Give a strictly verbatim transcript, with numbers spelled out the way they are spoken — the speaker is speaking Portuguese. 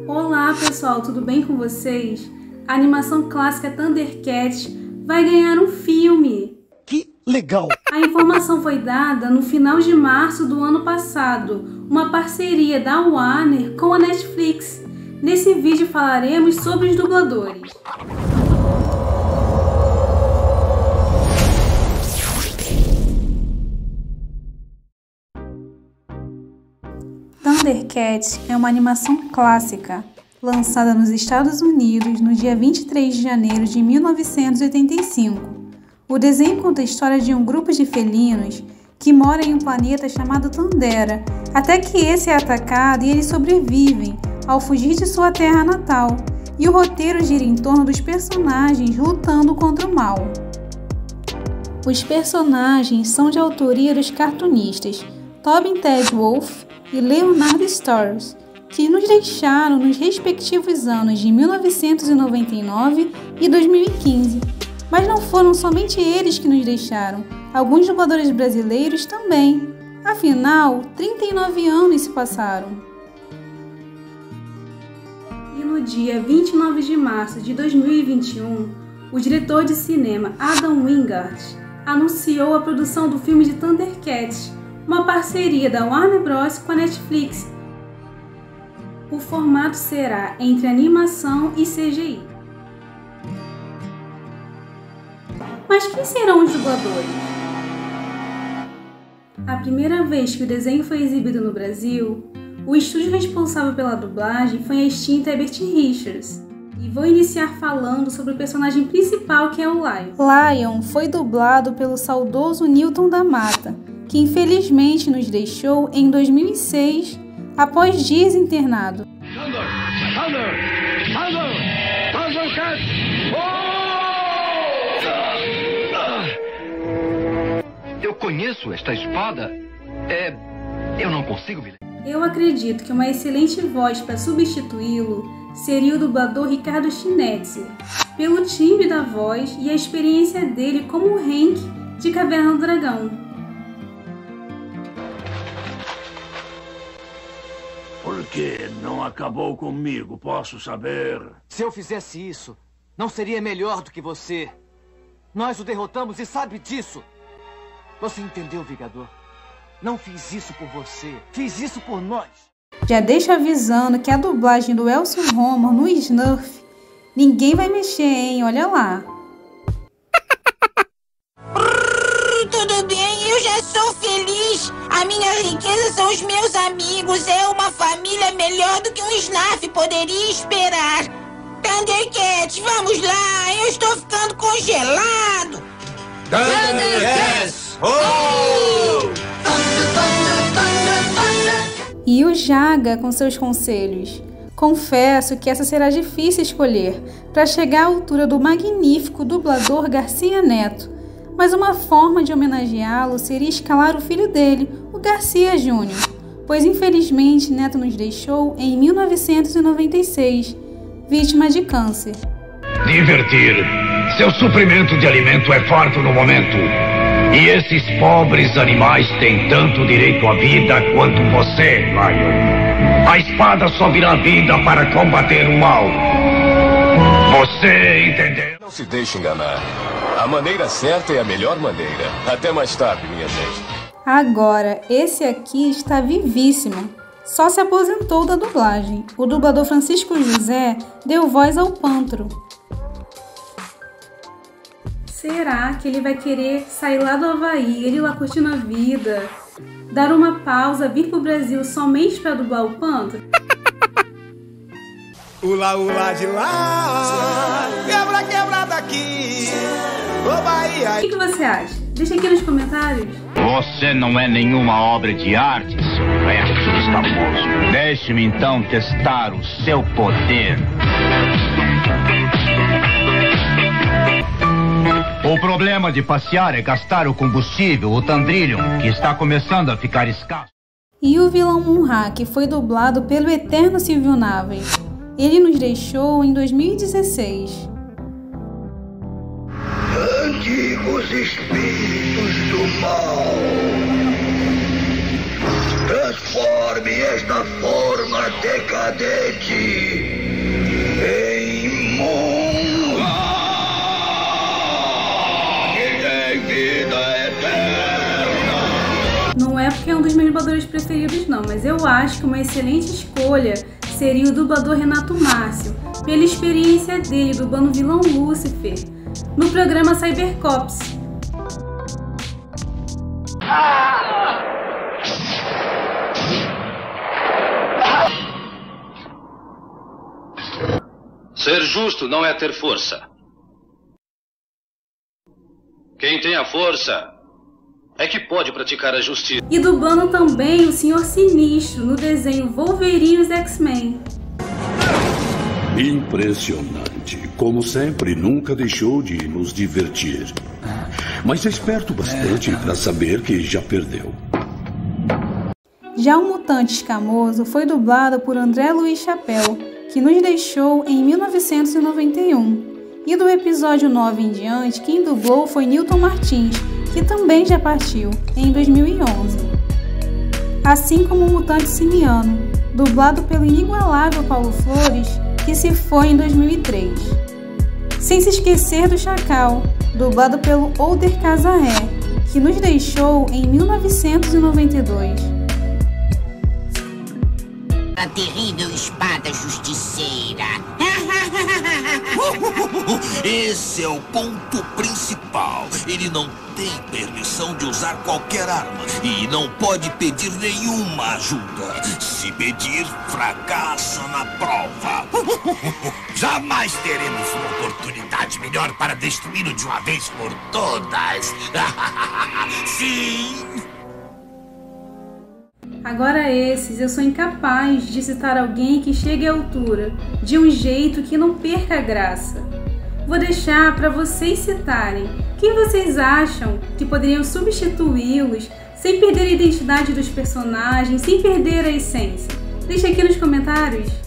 Olá pessoal, tudo bem com vocês? A animação clássica Thundercats vai ganhar um filme! Que legal! A informação foi dada no final de março do ano passado, uma parceria da Warner com a Netflix. Nesse vídeo falaremos sobre os dubladores. Thundercats é uma animação clássica, lançada nos Estados Unidos no dia vinte e três de janeiro de mil novecentos e oitenta e cinco. O desenho conta a história de um grupo de felinos que mora em um planeta chamado Thundera, até que esse é atacado e eles sobrevivem ao fugir de sua terra natal, e o roteiro gira em torno dos personagens lutando contra o mal. Os personagens são de autoria dos cartunistas Tobin Ted Wolfe e Leonard Stars, que nos deixaram nos respectivos anos de mil novecentos e noventa e nove e dois mil e quinze. Mas não foram somente eles que nos deixaram, alguns dubladores brasileiros também. Afinal, trinta e nove anos se passaram. E no dia vinte e nove de março de dois mil e vinte e um, o diretor de cinema Adam Wingard anunciou a produção do filme de Thundercats, uma parceria da Warner Bros com a Netflix. O formato será entre animação e C G I. Mas quem serão os dubladores? A primeira vez que o desenho foi exibido no Brasil, o estúdio responsável pela dublagem foi a extinta Herbert Richards. E vou iniciar falando sobre o personagem principal, que é o Lion. Lion foi dublado pelo saudoso Newton da Mata, que infelizmente nos deixou em dois mil e seis, após dias internado. Thunder! Thunder! Thunder! Thundercats! Oh! Eu conheço esta espada. É... Eu não consigo me... Eu acredito que uma excelente voz para substituí-lo seria o dublador Ricardo Schnetzer, pelo timbre da voz e a experiência dele como o Hank de Caverna do Dragão. Por que não acabou comigo, posso saber? Se eu fizesse isso, não seria melhor do que você. Nós o derrotamos e sabe disso. Você entendeu, Vingador? Não fiz isso por você, fiz isso por nós. Já deixa avisando que a dublagem do Elcio Romo no Smurf, ninguém vai mexer, hein? Olha lá. Tudo bem, eu já sou feliz. A minha riqueza são os meus amigos. É uma família melhor do que um Snarf poderia esperar. Thundercats, vamos lá. Eu estou ficando congelado. Thundercats! Oh! E o Jaga com seus conselhos. Confesso que essa será difícil escolher para chegar à altura do magnífico dublador Garcia Neto. Mas uma forma de homenageá-lo seria escalar o filho dele, o Garcia Júnior, pois infelizmente Neto nos deixou em mil novecentos e noventa e seis, vítima de câncer. Divertir. Seu suprimento de alimento é farto no momento. E esses pobres animais têm tanto direito à vida quanto você, Lion. A espada só virá vida para combater o mal. Você entendeu? Não se deixe enganar. A maneira certa é a melhor maneira. Até mais tarde, minha gente. Agora, esse aqui está vivíssimo. Só se aposentou da dublagem. O dublador Francisco José deu voz ao Pantro. Será que ele vai querer sair lá do Havaí, ele lá curtindo a vida, dar uma pausa, vir pro Brasil somente para dublar o Pantro? Ula, ula de lá, quebra, quebra daqui, ô Bahia. O que, que você acha? Deixa aqui nos comentários. Você não é nenhuma obra de arte, seu resto escamoso. Deixe-me então testar o seu poder. O problema de passear é gastar o combustível, o Tandrillion, que está começando a ficar escasso. E o vilão Munra, que foi dublado pelo eterno Silvio Naves. Ele nos deixou em dois mil e dezesseis. Antigos espíritos do mal. Transforme esta forma decadente em mundo que tem vida eterna. Não é porque é um dos meus dubladores preferidos não, mas eu acho que uma excelente escolha seria o dublador Renato Márcio, pela experiência dele dublando o vilão Lúcifer no programa Cybercops. Ser justo não é ter força. Quem tem a força é que pode praticar a justiça. E dublando também o Senhor Sinistro no desenho Wolverine e os X-Men. Impressionante. Como sempre, nunca deixou de nos divertir. Mas é esperto bastante para saber que já perdeu. Já o Mutante Escamoso foi dublado por André Luiz Chapéu, que nos deixou em mil novecentos e noventa e um. E do episódio nove em diante, quem dublou foi Newton Martins, que também já partiu em dois mil e onze. Assim como o Mutante Simiano, dublado pelo inigualável Paulo Flores, que se foi em dois mil e três. Sem se esquecer do Chacal, dublado pelo Older Casarré, que nos deixou em mil novecentos e noventa e dois. A terrível espada justiceira. Esse é o ponto principal. Ele não tem permissão de usar qualquer arma e não pode pedir nenhuma ajuda. Se pedir, fracassa na prova. Jamais teremos uma oportunidade melhor para destruí-lo de uma vez por todas. Sim! Agora esses, eu sou incapaz de citar alguém que chegue à altura, de um jeito que não perca a graça. Vou deixar para vocês citarem quem vocês acham que poderiam substituí-los sem perder a identidade dos personagens, sem perder a essência. Deixa aqui nos comentários.